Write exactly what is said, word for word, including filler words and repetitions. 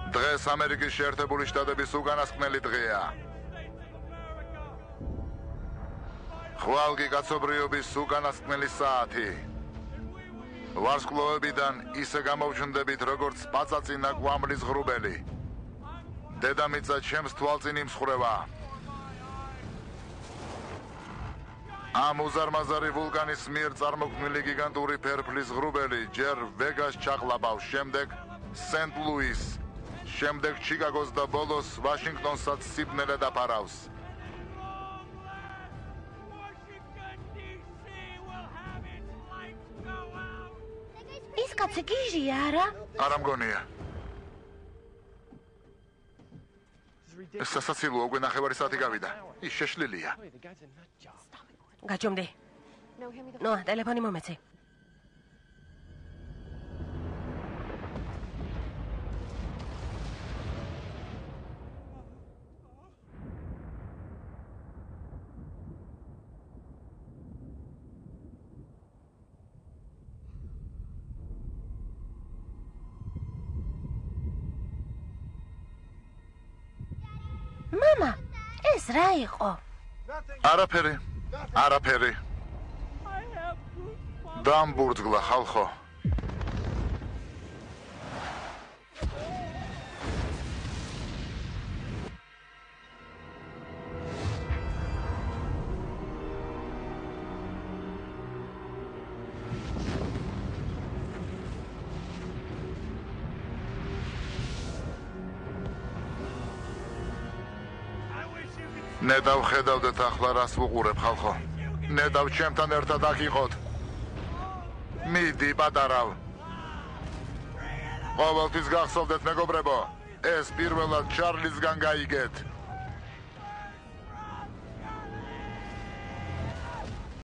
დღეს ამერიკის შეერთებული შტატების უკანასკნელი დღეა. ხვალგი კაცობრიობის უკანასკნელი საათი. ვარსკვლავებიდან ისე გამოვჩნდებით, როგორც პაწაწინა კვამლის ღრუბელი. დედამიწა ჩემს თვალწინ იმსხვრევა. ამ უზარმაზარი ვულკანის მიერ წარმოქმნილი გიგანტური ფერფლის ღრუბელი ჯერ ვეგას ჩაყლაბავს, შემდეგ სენტ-ლუის, შემდეგ ჩიკაგოს და ბოლოს ვაშინგტონსაც სიბნელე დაფარავს. ის კაცი გიჟია, არა? არა მგონია. ეს სასაცილოა, უკვე ნახევარი საათი გავიდა. ის შეშლილია. გაჯომდი. ნო, ტელეფონი მომეცი. მამა, ეს რა იყო? არაფერი, არაფერი. დამბურძგლა ხალხო. ნედავ ხედავდეთ ახლა რას ვუყურებ ხალხო. ნედავ ჩემთან ერთად აქ იყოთ. მიდი პატარავ. ყოველთვის გახსოვდეთ მეგობრებო, ეს პირველად ჩარლიზგან გაიგეთ.